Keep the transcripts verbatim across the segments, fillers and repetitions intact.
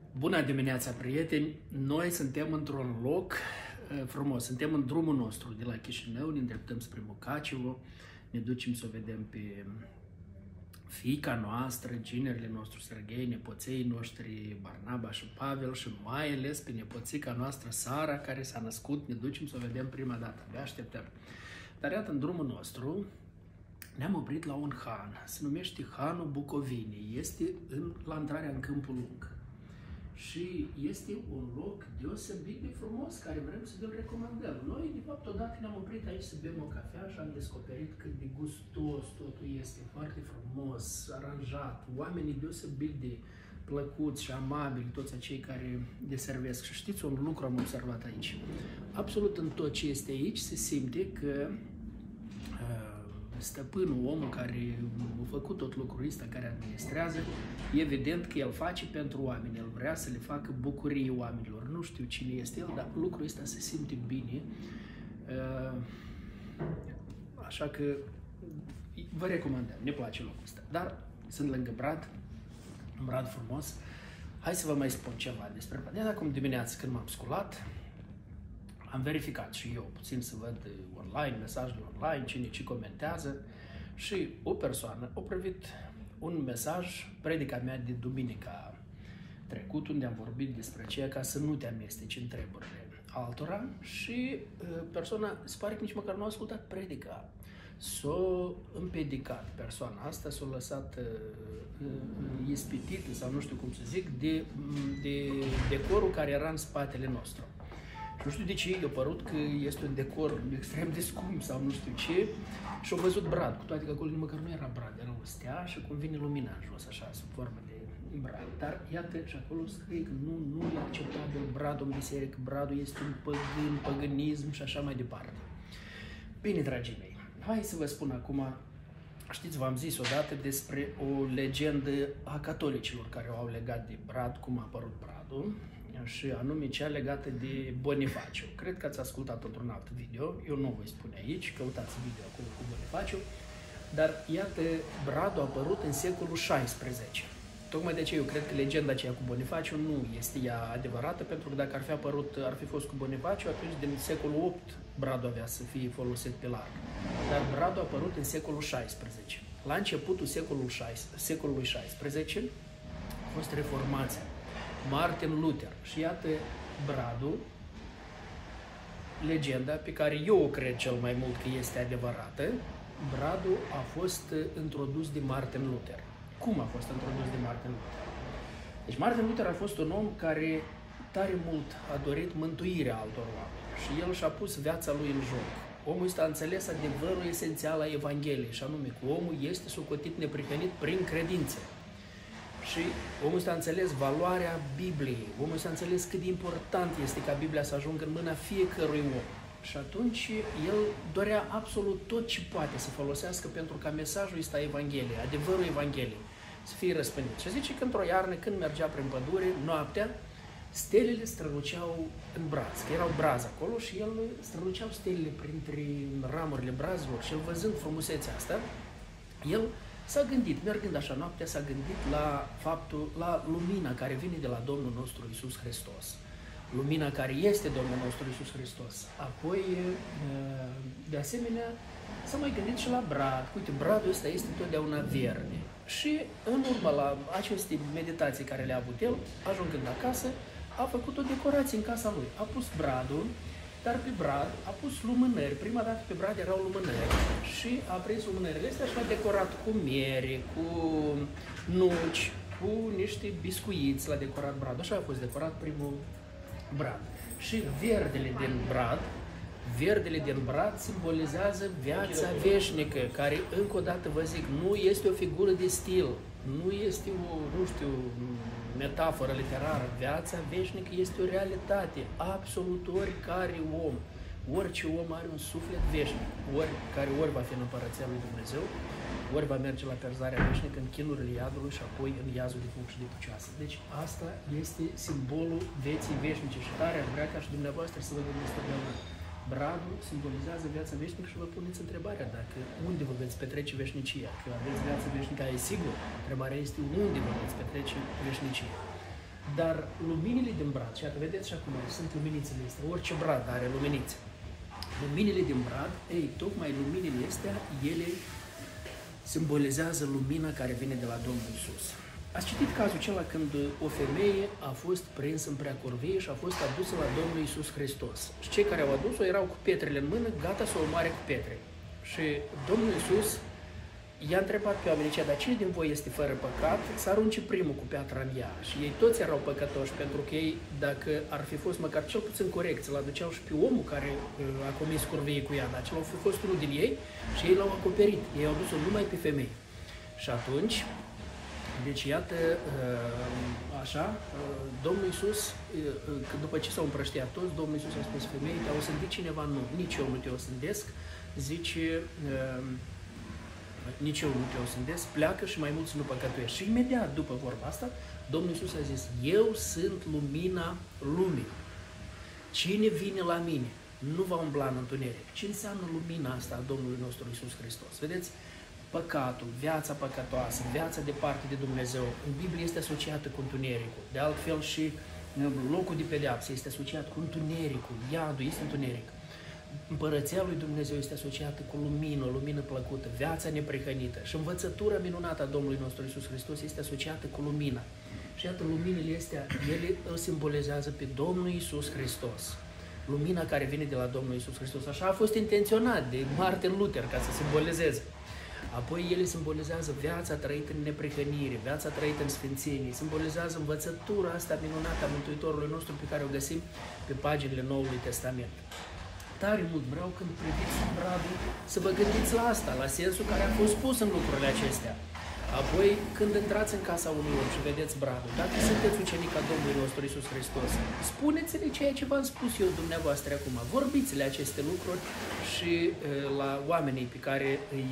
Bună dimineața, prieteni! Noi suntem într-un loc uh, frumos, suntem în drumul nostru de la Chișinău, ne îndreptăm spre Mukachevo, ne ducem să o vedem pe fiica noastră, ginerile nostru Serghei, nepoței noștri Barnaba și Pavel și mai ales pe nepoțica noastră Sara, care s-a născut, ne ducem să o vedem prima dată, abia așteptăm. Dar iată, în drumul nostru ne-am oprit la un han, se numește Hanul Bucovinei, este în, la intrarea în Câmpul Lung. Și este un loc deosebit de frumos, care vrem să vi-l recomandăm. Noi, de fapt, odată ne-am oprit aici să bem o cafea și am descoperit cât de gustos totul este, foarte frumos, aranjat, oamenii deosebit de plăcuți și amabili, toți acei care deservesc. Și știți, un lucru am observat aici. Absolut în tot ce este aici se simte că stăpânul, omul care a făcut tot lucrul ăsta, care administrează, evident că el face pentru oameni, el vrea să le facă bucurie oamenilor. Nu știu cine este el, dar lucrul ăsta se simte bine. Așa că vă recomandăm, ne place locul ăsta. Dar sunt lângă Brad, un Brad frumos. Hai să vă mai spun ceva despre Brad. De acum dimineață când m-am sculat, am verificat și eu puțin să văd online, mesajele online, cine ce comentează și o persoană a privit un mesaj, predica mea de duminica trecut, unde am vorbit despre aceea ca să nu te amesteci în treburile altora și persoana, se pare că nici măcar nu a ascultat predica. S-a împedicat persoana asta, s-a lăsat uh, ispitită sau nu știu cum să zic, de, de decorul care era în spatele nostru. Nu știu de ce, i-a părut că este un decor extrem de scump sau nu știu ce și-a văzut brad, cu toate că acolo măcar nu era brad, era o stea și cum vine lumina în jos, așa, sub formă de brad. Dar iată, și acolo scrie că nu, nu e acceptabil bradul în biserică, bradul este un păgân, păgânism și așa mai departe. Bine, dragii mei, hai să vă spun acum, știți, v-am zis odată despre o legendă a catolicilor care au legat de brad, cum a apărut bradul, și anume cea legată de Bonifaciu. Cred că ați ascultat într-un alt video, eu nu voi spune aici, căutați video acolo cu Bonifaciu, dar iată, bradul a apărut în secolul șaisprezece. Tocmai de aceea eu cred că legenda aceea cu Bonifaciu nu este ea adevărată, pentru că dacă ar fi apărut, ar fi fost cu Bonifaciu, atunci din secolul opt bradul avea să fie folosit pe larg. Dar bradul a apărut în secolul șaisprezece. La începutul secolului șaisprezece a fost reformația. Martin Luther. Și iată bradul, legenda pe care eu o cred cel mai mult că este adevărată, bradul a fost introdus de Martin Luther. Cum a fost introdus de Martin Luther? Deci Martin Luther a fost un om care tare mult a dorit mântuirea altor oameni și el și-a pus viața lui în joc. Omul ăsta a înțeles adevărul esențial al Evangheliei și anume că omul este socotit neprihănit prin credință. Și omul ăsta a înțeles valoarea Bibliei, omul ăsta a înțeles cât de important este ca Biblia să ajungă în mâna fiecărui om. Și atunci el dorea absolut tot ce poate să folosească pentru ca mesajul ăsta a Evangheliei, adevărul Evangheliei, să fie răspândit. Și zice că într-o iarnă, când mergea prin pădure, noaptea, stelele străluceau în braț, că erau brazi acolo și el străluceau stelele printre ramurile brazilor și el văzând frumusețea asta, el s-a gândit, mergând așa noaptea, s-a gândit la faptul, la lumina care vine de la Domnul nostru Iisus Hristos. Lumina care este Domnul nostru Iisus Hristos. Apoi, de asemenea, s-a mai gândit și la brad. Uite, bradul ăsta este totdeauna verde. Și în urma la aceste meditații care le-a avut el, ajungând acasă, a făcut o decorație în casa lui. A pus bradul, dar pe brad a pus lumânări. Prima dată pe brad erau lumânări și a prins lumânările astea și a decorat cu miere, cu nuci, cu niște biscuiți, l-a decorat bradul. Așa a fost decorat primul brad. Și verdele din brad, verdele din brad simbolizează viața veșnică, care, încă o dată vă zic, nu este o figură de stil, nu este o, nu știu, metaforă literară. Viața veșnică este o realitate. Absolut oricare om, orice om are un suflet veșnic, ori care ori va fi în Împărăția lui Dumnezeu, ori va merge la pierzarea veșnică în chinurile iadului și apoi în iazul de foc și de pucioasă. Deci asta este simbolul vieții veșnice și tare aș vrea ca și dumneavoastră să vă gândiți totdeauna. Bradul simbolizează viața veșnică și vă puneți întrebarea dacă unde vă veți petrece veșnicia. Că aveți viața veșnică, e sigur. Întrebarea este unde vă veți petrece veșnicia. Dar luminile din brad, și atât vedeți și acum, sunt luminițele astea, orice brad are luminițe. Luminile din brad, ei, tocmai luminile astea, ele simbolizează lumina care vine de la Domnul Iisus. Ați citit cazul acela când o femeie a fost prinsă în preacurvie și a fost adusă la Domnul Iisus Hristos. Și cei care au adus-o erau cu pietrele în mână, gata să o omoare cu pietre. Și Domnul Iisus i-a întrebat pe oamenii aceia, dar cine din voi este fără păcat, să arunce primul cu piatra în ea. Și ei toți erau păcătoși, pentru că ei, dacă ar fi fost măcar cel puțin corect, să-l aduceau și pe omul care uh, a comis curvie cu ea, dar acela a fost unul din ei și ei l-au acoperit. Ei au dus-o numai pe femei. Și atunci, deci iată, uh, așa, uh, Domnul Iisus, uh, după ce s-au împrăștiat toți, Domnul Iisus a spus femeii, te-a osândit cineva? Nu, nici eu nu te osândesc, zice... Uh, nici eu nu te osândesc, pleacă și mai mulți nu păcătuiești. Și imediat după vorba asta, Domnul Iisus a zis, eu sunt lumina lumii. Cine vine la mine nu va umbla în întuneric. Ce înseamnă lumina asta a Domnului nostru Iisus Hristos? Vedeți? Păcatul, viața păcătoasă, viața departe de Dumnezeu, în Biblie este asociată cu întunericul. De altfel și locul de pedeapsă este asociat cu întunericul, iadul este întuneric. Împărăția lui Dumnezeu este asociată cu lumină, o lumină plăcută, viața neprihănită. Și învățătura minunată a Domnului nostru Iisus Hristos este asociată cu lumina. Și iată, luminile astea, ele îl simbolizează pe Domnul Iisus Hristos. Lumina care vine de la Domnul Iisus Hristos. Așa a fost intenționat de Martin Luther ca să simbolizeze. Apoi ele simbolizează viața trăită în neprihănire, viața trăită în sfințenie, simbolizează învățătura asta minunată a Mântuitorului nostru pe care o găsim pe paginile Noului Testament. Tare mult vreau când priviți bradul să vă gândiți la asta, la sensul care a fost pus în lucrurile acestea. Apoi, când intrați în casa unui om și vedeți bradul, dacă sunteți ucenic al Domnului nostru Iisus Hristos, spuneți-le ceea ce v-am spus eu dumneavoastră acum, vorbiți-le aceste lucruri și uh, la oamenii pe care îi,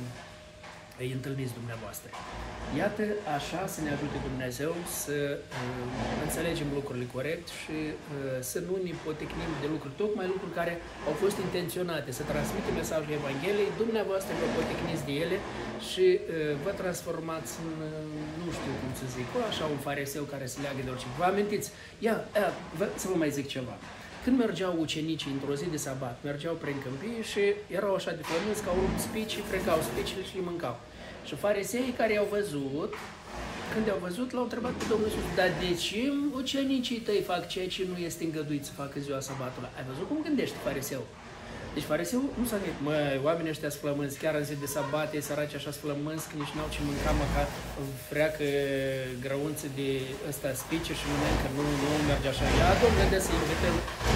uh, îi întâlniți dumneavoastră. Iată, așa să ne ajute Dumnezeu să uh, înțelegem lucrurile corect și uh, să nu ne potecnim de lucruri, tocmai lucruri care au fost intenționate, să transmitem mesajul Evangheliei, dumneavoastră vă potecniți de ele și uh, vă transformați în, uh, nu știu cum să zic, așa un fariseu care se leagă de orice. Vă amintiți? Ia, ia vă, să vă mai zic ceva. Când mergeau ucenicii într-o zi de sabat, mergeau prin câmpie și erau așa de flămânzi că au rupt spici, frecau spicile și le mâncau. Și fariseii care i-au văzut, când i-au văzut, l-au întrebat pe Domnul Iisus, dar de ce ucenicii tăi fac ceea ce nu este îngăduit să facă ziua sabatului? Ai văzut cum gândește fariseul? Deci fariseul nu s-a gândit, măi, oamenii ăștia sflămânzi, chiar în zi de sabat, ei săraci așa sflămânzi, că nici n-au ce mânca, măcar freacă grăunțe de ăsta spice și mănâncă, nu, nu merge așa. Ia, domnule, de să invităm,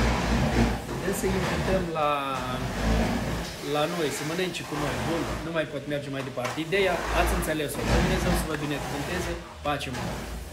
de să invităm la... la noi, să mănânce cu noi. Bun, nu mai pot merge mai departe. Ideea, ați înțeles-o. Dumnezeu să vă binecuvânteze. Pace mult!